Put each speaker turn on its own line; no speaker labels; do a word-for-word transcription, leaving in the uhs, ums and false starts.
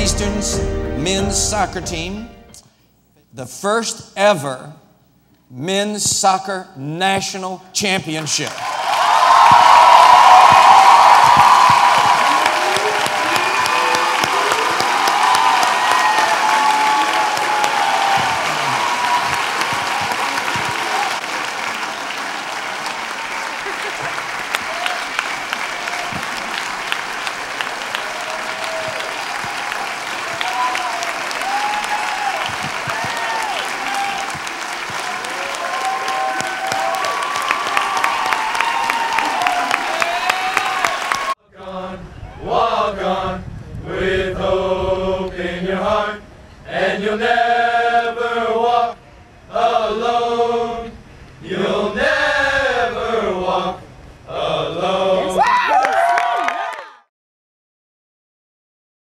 Eastern's men's soccer team, the first ever men's soccer national championship.
Walk on with hope in your heart, and you'll never